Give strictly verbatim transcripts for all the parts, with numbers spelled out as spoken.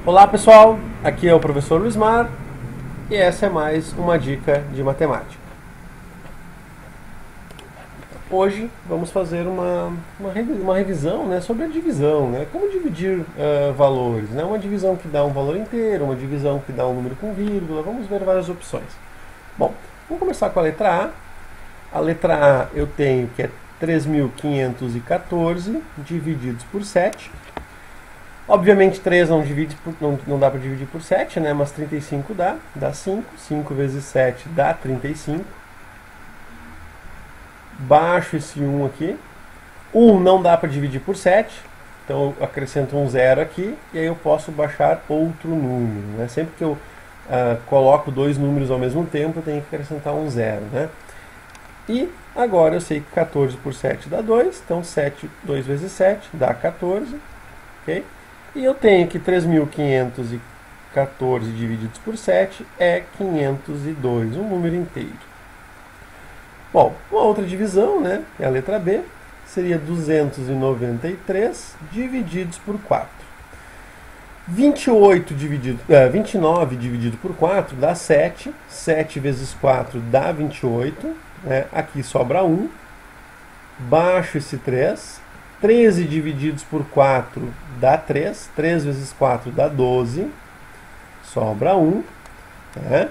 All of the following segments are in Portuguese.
Olá pessoal, aqui é o professor Luismar e essa é mais uma dica de matemática. Hoje vamos fazer uma, uma, uma revisão, né, sobre a divisão, né, como dividir uh, valores, né, uma divisão que dá um valor inteiro, uma divisão que dá um número com vírgula, vamos ver várias opções. Bom, vamos começar com a letra A. A letra A eu tenho que é três mil quinhentos e quatorze divididos por sete. Obviamente três não, divide por, não, não dá para dividir por sete, né? Mas trinta e cinco dá, dá cinco. cinco vezes sete dá trinta e cinco. Baixo esse um aqui. um não dá para dividir por sete, então eu acrescento um zero aqui, e aí eu posso baixar outro número, né? Sempre que eu uh, coloco dois números ao mesmo tempo, eu tenho que acrescentar um zero, né? E agora eu sei que quatorze por sete dá dois, então sete, dois vezes sete dá quatorze, ok? E eu tenho que três mil quinhentos e quatorze divididos por sete é quinhentos e dois, um número inteiro. Bom, uma outra divisão, né, é a letra B, seria duzentos e noventa e três divididos por quatro. vinte e oito dividido, uh, vinte e nove dividido por quatro dá sete, sete vezes quatro dá vinte e oito, né, aqui sobra um, baixo esse três, treze divididos por quatro dá três, três vezes quatro dá doze, sobra um. Né?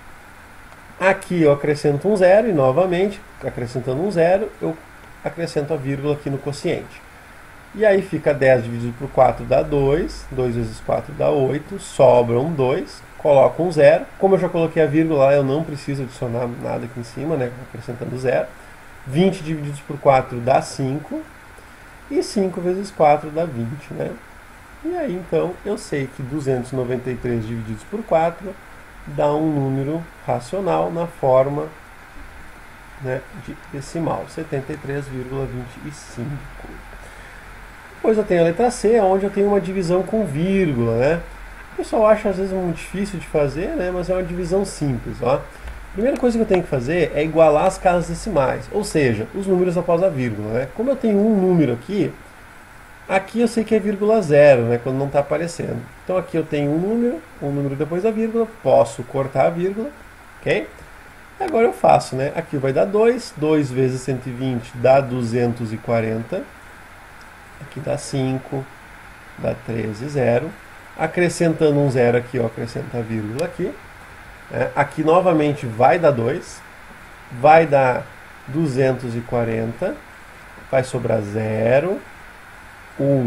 Aqui eu acrescento um zero e novamente, acrescentando um zero, eu acrescento a vírgula aqui no quociente. E aí fica dez dividido por quatro dá dois, dois vezes quatro dá oito, sobra um dois, coloco um zero. Como eu já coloquei a vírgula lá, eu não preciso adicionar nada aqui em cima, né? Acrescentando zero. vinte divididos por quatro dá cinco. E cinco vezes quatro dá vinte, né? E aí, então, eu sei que duzentos e noventa e três divididos por quatro dá um número racional na forma, né, de decimal, setenta e três vírgula vinte e cinco. Depois eu tenho a letra C, onde eu tenho uma divisão com vírgula, né? O pessoal acha, às vezes, muito difícil de fazer, né? Mas é uma divisão simples, ó. A primeira coisa que eu tenho que fazer é igualar as casas decimais, ou seja, os números após a vírgula, né? Como eu tenho um número aqui, aqui eu sei que é vírgula zero, né, quando não está aparecendo. Então aqui eu tenho um número, um número depois da vírgula, posso cortar a vírgula, ok? E agora eu faço, né? Aqui vai dar dois, dois vezes cento e vinte dá duzentos e quarenta, aqui dá cinco, dá treze, zero. Acrescentando um zero aqui, eu acrescento a vírgula aqui. É, aqui novamente vai dar dois, vai dar duzentos e quarenta, vai sobrar zero, um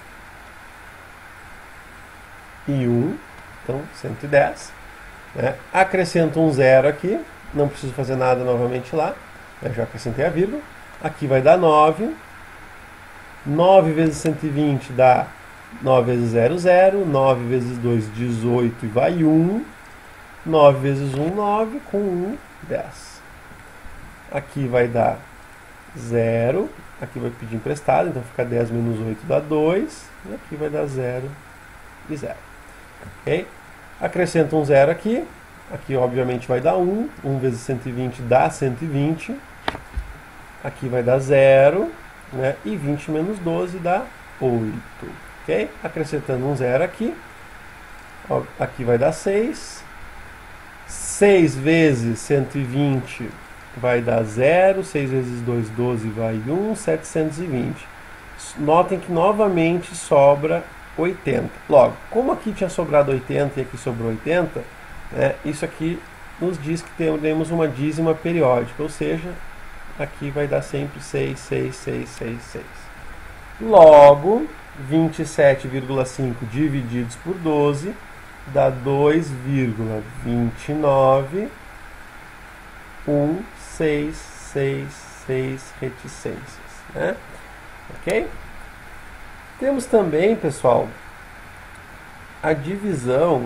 e um, então cento e dez. Né? Acrescento um zero aqui, não preciso fazer nada novamente lá, né? Já acrescentei a vírgula. Aqui vai dar nove, nove vezes cento e vinte dá nove vezes zero, zero, nove vezes dois, dezoito e vai um. nove vezes um, nove, com um, dez. Aqui vai dar zero, aqui vai pedir emprestado, então fica dez menos oito dá dois, e aqui vai dar zero e zero. Ok? Acrescento um zero aqui, aqui obviamente vai dar um, um vezes cento e vinte dá cento e vinte, aqui vai dar zero, né? E vinte menos doze dá oito. Ok? Acrescentando um zero aqui, aqui vai dar seis, seis vezes cento e vinte vai dar zero, seis vezes dois, doze, vai um, setecentos e vinte. Notem que novamente sobra oitenta. Logo, como aqui tinha sobrado oitenta e aqui sobrou oitenta, né, isso aqui nos diz que temos uma dízima periódica, ou seja, aqui vai dar sempre seis, seis, seis, seis, seis. Logo, vinte e sete vírgula cinco divididos por doze dá dois vírgula vinte e nove, um, seis, seis, seis reticências, né? Ok? Temos também, pessoal, a divisão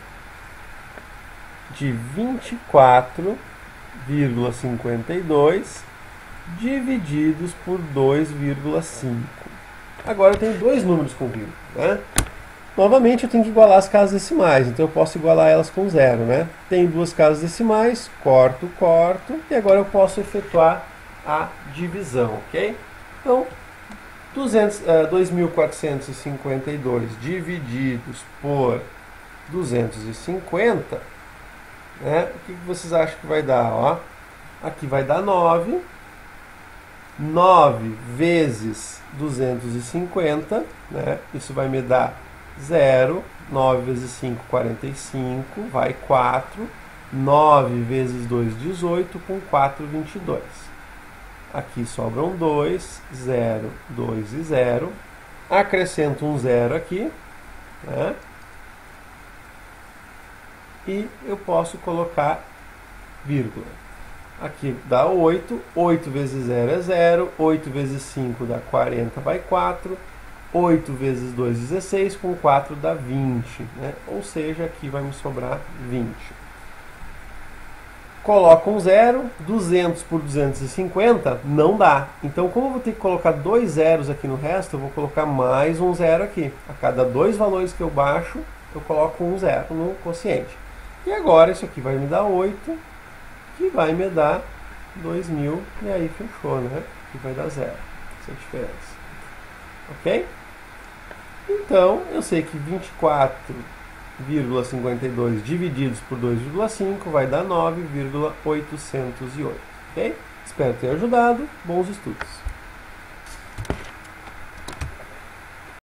de vinte e quatro vírgula cinquenta e dois divididos por dois vírgula cinco. Agora eu tenho dois números com vírgula, né? Novamente eu tenho que igualar as casas decimais, então eu posso igualar elas com zero, né? Tenho duas casas decimais, corto, corto, e agora eu posso efetuar a divisão, ok? Então, dois mil quatrocentos e cinquenta e dois divididos por duzentos e cinquenta, né? O que vocês acham que vai dar? Ó, aqui vai dar nove. nove vezes duzentos e cinquenta, né? Isso vai me dar zero. nove vezes cinco, quarenta e cinco, vai quatro. nove vezes dois, dezoito, com quatro, vinte e dois. Aqui sobram dois, zero, dois e zero. Acrescento um zero aqui, né? E eu posso colocar vírgula. Aqui dá oito, oito vezes zero é zero, oito vezes cinco dá quarenta, vai quatro, oito vezes dois, dezesseis, com quatro dá vinte, né? Ou seja, aqui vai me sobrar vinte. Coloco um zero, duzentos por duzentos e cinquenta, não dá. Então, como eu vou ter que colocar dois zeros aqui no resto, eu vou colocar mais um zero aqui. A cada dois valores que eu baixo, eu coloco um zero no quociente. E agora, isso aqui vai me dar oito, que vai me dar dois mil, e aí fechou, né? Que vai dar zero. Essa é a diferença. Ok? Então, eu sei que vinte e quatro vírgula cinquenta e dois divididos por dois vírgula cinco vai dar nove vírgula oitocentos e oito. Ok? Espero ter ajudado. Bons estudos!